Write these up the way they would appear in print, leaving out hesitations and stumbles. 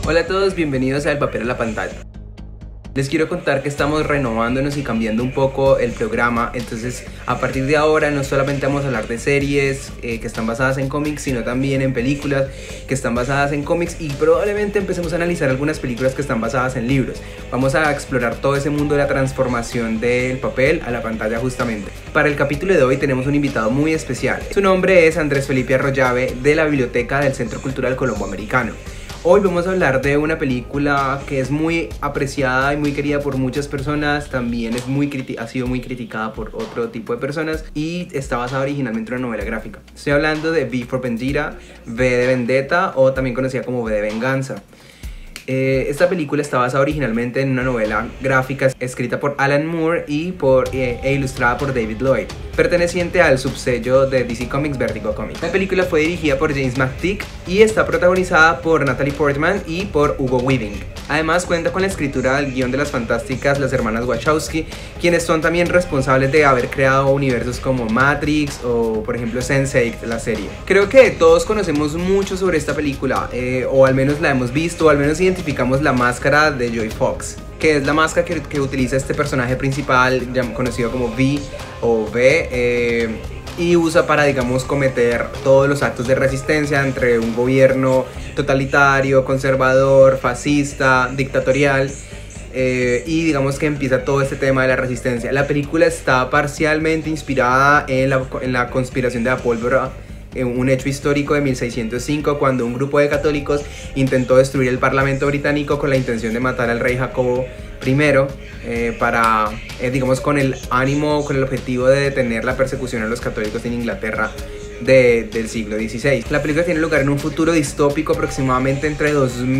Hola a todos, bienvenidos a El Papel a la Pantalla. Les quiero contar que estamos renovándonos y cambiando un poco el programa. Entonces a partir de ahora no solamente vamos a hablar de series que están basadas en cómics, sino también en películas que están basadas en cómics, y probablemente empecemos a analizar algunas películas que están basadas en libros. Vamos a explorar todo ese mundo de la transformación del papel a la pantalla justamente. Para el capítulo de hoy tenemos un invitado muy especial. Su nombre es Andrés Felipe Arroyave, de la Biblioteca del Centro Cultural Colombo Americano. Hoy vamos a hablar de una película que es muy apreciada y muy querida por muchas personas. También ha sido muy criticada por otro tipo de personas y está basada originalmente en una novela gráfica. Estoy hablando de V for Vendetta, V de Vendetta, o también conocida como V de Venganza. Esta película está basada originalmente en una novela gráfica escrita por Alan Moore e ilustrada por David Lloyd, perteneciente al subsello de DC Comics Vertigo Comics. La película fue dirigida por James McTeague y está protagonizada por Natalie Portman y por Hugo Weaving. Además cuenta con la escritura del guión de las fantásticas las hermanas Wachowski, quienes son también responsables de haber creado universos como Matrix o por ejemplo Sense8, la serie. Creo que todos conocemos mucho sobre esta película, o al menos la hemos visto, o al menos identificamos la máscara de Joy Fox, que es la máscara que utiliza este personaje principal conocido como V o V, y usa para, digamos, cometer todos los actos de resistencia entre un gobierno totalitario, conservador, fascista, dictatorial, y digamos que empieza todo este tema de la resistencia. La película está parcialmente inspirada en la conspiración de la pólvora, un hecho histórico de 1605, cuando un grupo de católicos intentó destruir el Parlamento británico con la intención de matar al rey Jacobo I, digamos, con el objetivo de detener la persecución a los católicos en Inglaterra del siglo XVI. La película tiene lugar en un futuro distópico aproximadamente entre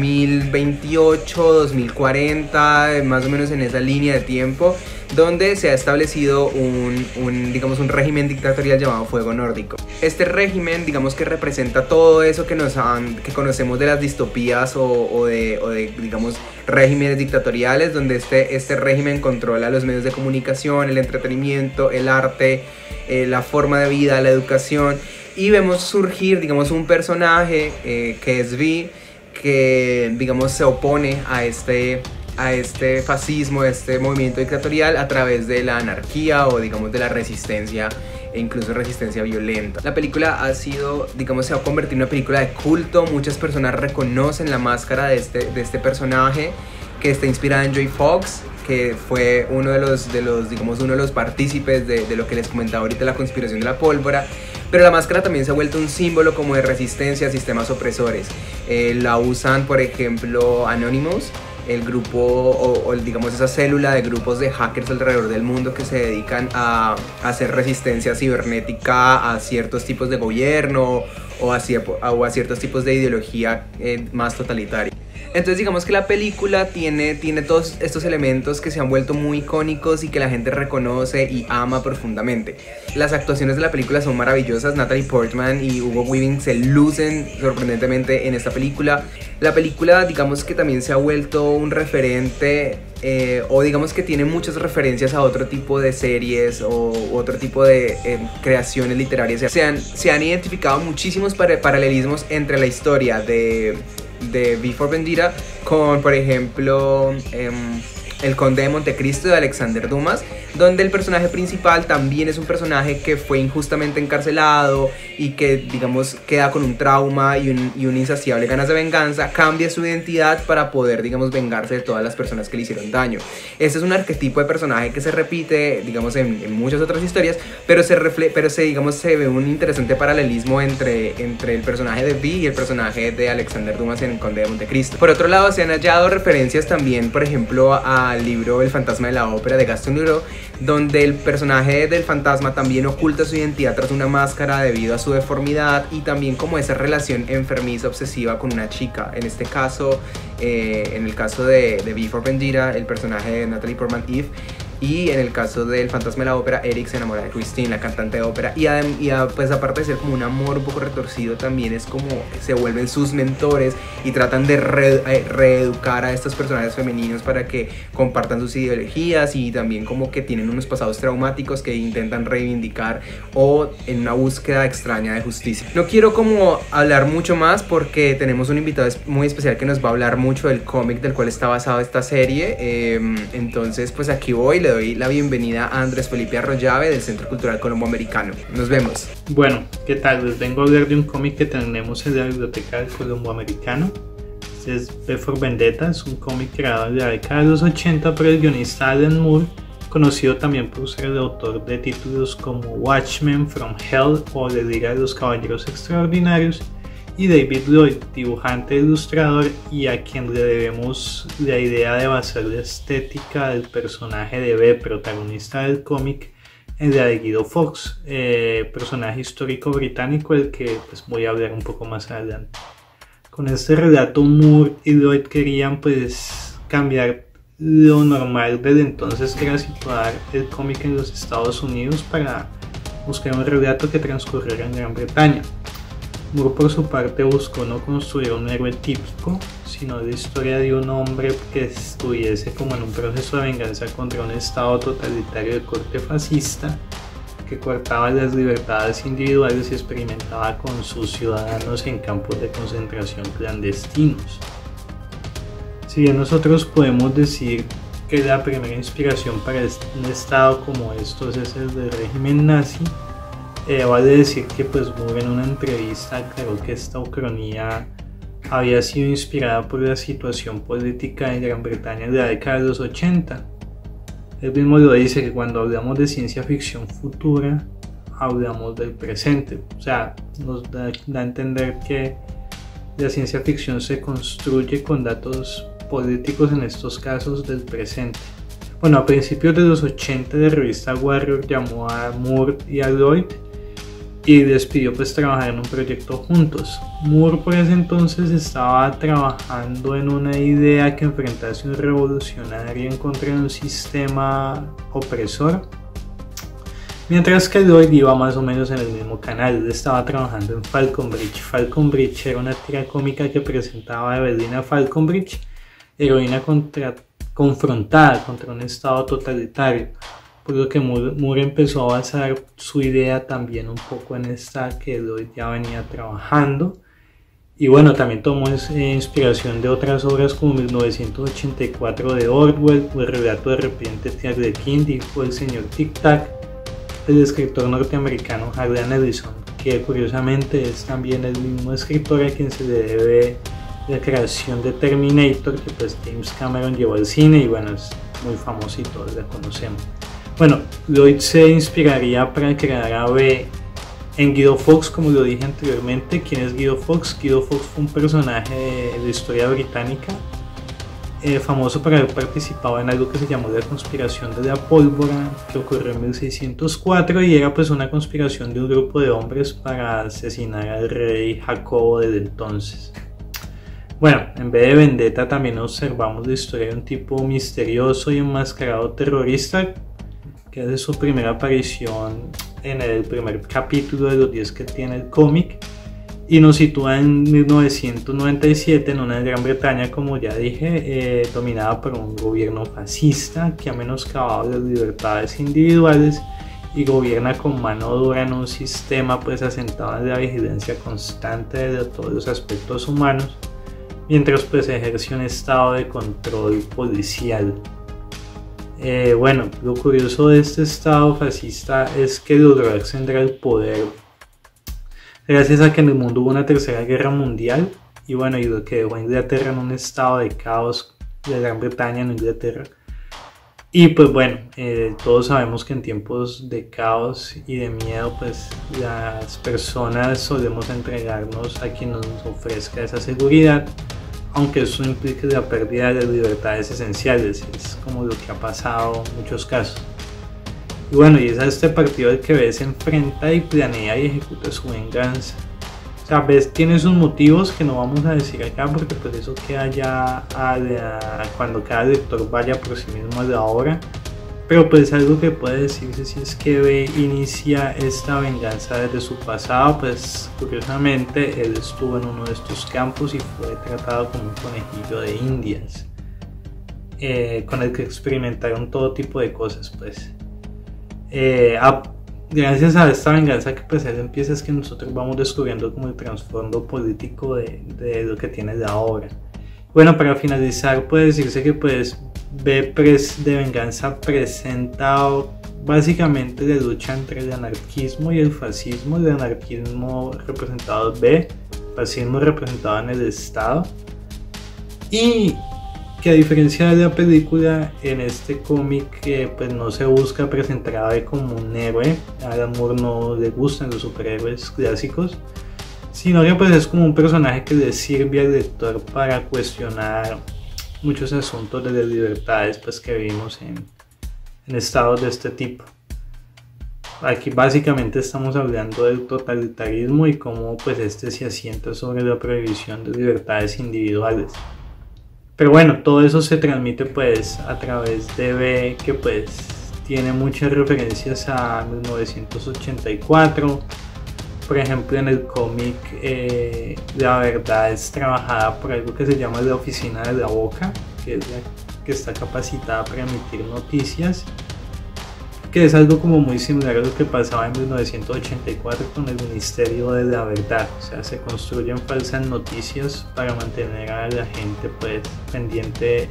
2028, 2040, más o menos en esa línea de tiempo, donde se ha establecido un régimen dictatorial llamado Fuego Nórdico. Este régimen, digamos, que representa todo eso que conocemos de las distopías o de digamos, regímenes dictatoriales, donde este régimen controla los medios de comunicación, el entretenimiento, el arte, la forma de vida, la educación, y vemos surgir, digamos, un personaje que es V, que, digamos, se opone a este fascismo, a este movimiento dictatorial a través de la anarquía o, digamos, de la resistencia, e incluso resistencia violenta. La película se ha convertido en una película de culto. Muchas personas reconocen la máscara de este personaje, que está inspirada en Joy Fox, que fue uno de los partícipes de lo que les comentaba ahorita, la conspiración de la pólvora. Pero la máscara también se ha vuelto un símbolo como de resistencia a sistemas opresores. La usan, por ejemplo, Anonymous, el grupo digamos esa célula de grupos de hackers alrededor del mundo que se dedican a hacer resistencia cibernética a ciertos tipos de gobierno o a ciertos tipos de ideología más totalitaria. Entonces digamos que la película tiene todos estos elementos que se han vuelto muy icónicos y que la gente reconoce y ama profundamente. Las actuaciones de la película son maravillosas. Natalie Portman y Hugo Weaving se lucen sorprendentemente en esta película. La película, digamos que también se ha vuelto un referente, o digamos que tiene muchas referencias a otro tipo de series o otro tipo de creaciones literarias. Se han identificado muchísimos paralelismos entre la historia de V for Vendetta con, por ejemplo, El Conde de Montecristo de Alexander Dumas, donde el personaje principal también es un personaje que fue injustamente encarcelado y que, digamos, queda con un trauma y un insaciable ganas de venganza, cambia su identidad para poder, digamos, vengarse de todas las personas que le hicieron daño. Este es un arquetipo de personaje que se repite, digamos, en muchas otras historias, pero se ve un interesante paralelismo entre el personaje de V y el personaje de Alexander Dumas en El Conde de Montecristo. Por otro lado, se han hallado referencias también, por ejemplo, al libro El fantasma de la ópera de Gaston Leroux, donde el personaje del fantasma también oculta su identidad tras una máscara debido a su deformidad, y también como esa relación enfermiza obsesiva con una chica. En este caso, en el caso de V for Vendetta, el personaje de Natalie Portman, Eve, y en el caso del Fantasma de la Ópera, Eric se enamora de Christine, la cantante de ópera, pues aparte de ser como un amor un poco retorcido, también es como se vuelven sus mentores y tratan de reeducar a estos personajes femeninos para que compartan sus ideologías, y también como que tienen unos pasados traumáticos que intentan reivindicar o en una búsqueda extraña de justicia. No quiero como hablar mucho más porque tenemos un invitado muy especial que nos va a hablar mucho del cómic del cual está basado esta serie, entonces pues aquí voy, le doy la bienvenida a Andrés Felipe Arroyave del Centro Cultural Colombo-Americano. Nos vemos. Bueno, ¿qué tal? Les vengo a hablar de un cómic que tenemos en la Biblioteca del Colombo-Americano. Este es V for Vendetta, es un cómic creado en la década de los 80 por el guionista Alan Moore, conocido también por ser el autor de títulos como Watchmen, From Hell o La Liga de los Caballeros Extraordinarios, y David Lloyd, dibujante e ilustrador, y a quien le debemos la idea de basar la estética del personaje de V, protagonista del cómic, en la de Guido Fawkes, personaje histórico británico del que pues voy a hablar un poco más adelante. Con este relato Moore y Lloyd querían pues cambiar lo normal desde entonces, que era situar el cómic en los Estados Unidos, para buscar un relato que transcurriera en Gran Bretaña. Moore por su parte buscó no construir un héroe típico, sino la historia de un hombre que estuviese como en un proceso de venganza contra un estado totalitario de corte fascista que coartaba las libertades individuales y experimentaba con sus ciudadanos en campos de concentración clandestinos. Si bien nosotros podemos decir que la primera inspiración para un estado como estos es el del régimen nazi, vale decir que pues Moore en una entrevista aclaró que esta ucronía había sido inspirada por la situación política en Gran Bretaña en la década de los 80. Él mismo lo dice, que cuando hablamos de ciencia ficción futura, hablamos del presente. O sea, nos da a entender que la ciencia ficción se construye con datos políticos, en estos casos del presente. Bueno, a principios de los 80 la revista Warrior llamó a Moore y a Lloyd y les pidió pues trabajar en un proyecto juntos. Moore por ese entonces estaba trabajando en una idea que enfrentase un revolucionario en contra de un sistema opresor, mientras que Lloyd iba más o menos en el mismo canal. Él estaba trabajando en Falconbridge. Falconbridge era una tira cómica que presentaba a Evelina Falconbridge, heroína confrontada contra un estado totalitario, por lo que Moore empezó a basar su idea también un poco en esta que Lloyd ya venía trabajando. Y bueno, también tomó inspiración de otras obras como 1984 de Orwell, o el relato de repente de Arlequín, dijo el señor Tic Tac, del escritor norteamericano Harlan Ellison, que curiosamente es también el mismo escritor a quien se le debe la creación de Terminator, que pues James Cameron llevó al cine, y bueno, es muy famoso y todos la conocemos. Bueno, Lloyd se inspiraría para crear a V en Guido Fawkes, como lo dije anteriormente. ¿Quién es Guido Fawkes? Guido Fawkes fue un personaje de la historia británica, famoso por haber participado en algo que se llamó la conspiración de la pólvora, que ocurrió en 1604, y era pues una conspiración de un grupo de hombres para asesinar al rey Jacobo desde entonces. Bueno, en vez de Vendetta también observamos la historia de un tipo misterioso y enmascarado terrorista que hace su primera aparición en el primer capítulo de los 10 que tiene el cómic, y nos sitúa en 1997 en una Gran Bretaña, como ya dije, dominada por un gobierno fascista que ha menoscabado las libertades individuales y gobierna con mano dura en un sistema pues asentado en la vigilancia constante de todos los aspectos humanos, mientras pues ejerce un estado de control policial. Bueno, lo curioso de este estado fascista es que logró ascender al poder gracias a que en el mundo hubo una tercera guerra mundial, y bueno, y lo que dejó a Inglaterra en un estado de caos, de Gran Bretaña en Inglaterra. Y pues bueno, todos sabemos que en tiempos de caos y de miedo pues las personas solemos entregarnos a quien nos ofrezca esa seguridad, aunque eso implique la pérdida de las libertades esenciales. Es como lo que ha pasado en muchos casos. Y bueno, y es a este partido el que V se enfrenta y planea y ejecuta su venganza. O sea, V tiene sus motivos que no vamos a decir acá, porque pues eso queda ya cuando cada lector vaya por sí mismo a la obra, Pero pues algo que puede decirse si es que B inicia esta venganza desde su pasado, pues curiosamente él estuvo en uno de estos campos y fue tratado como un conejillo de indias, con el que experimentaron todo tipo de cosas, pues. Gracias a esta venganza que pues él empieza, es que nosotros vamos descubriendo como el trasfondo político de lo que tiene la obra. Bueno, para finalizar puede decirse que pues B de venganza presenta básicamente la lucha entre el anarquismo y el fascismo. El anarquismo representado en B, fascismo representado en el Estado, y que a diferencia de la película, en este cómic pues no se busca presentar a B como un héroe. A Alan Moore no le gustan los superhéroes clásicos, sino que pues es como un personaje que le sirve al lector para cuestionar muchos asuntos de las libertades pues que vivimos en estados de este tipo. Aquí básicamente estamos hablando del totalitarismo y cómo pues este se asienta sobre la prohibición de libertades individuales. Pero bueno, todo eso se transmite pues a través de B, que pues tiene muchas referencias a 1984. Por ejemplo, en el cómic la verdad es trabajada por algo que se llama la Oficina de la Boca, que es la que está capacitada para emitir noticias, que es algo como muy similar a lo que pasaba en 1984 con el Ministerio de la Verdad. O sea, se construyen falsas noticias para mantener a la gente pues pendiente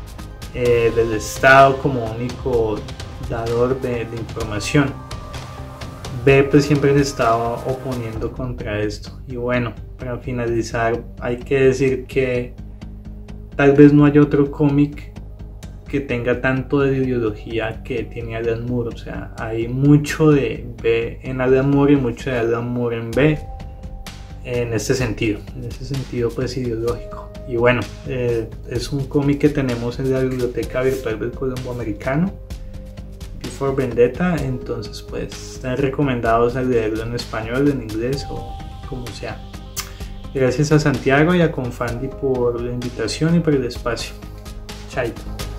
del Estado como único dador de información. B pues siempre se estaba oponiendo contra esto. Y bueno, para finalizar hay que decir que tal vez no haya otro cómic que tenga tanto de ideología que tiene Alan Moore. O sea, hay mucho de B en Alan Moore y mucho de Alan Moore en B en ese sentido pues ideológico. Y bueno, es un cómic que tenemos en la biblioteca virtual del Colombo Americano, V for Vendetta. Entonces pues están recomendados a leerlo en español, en inglés o como sea. Gracias a Santiago y a Confandi por la invitación y por el espacio. Chaito.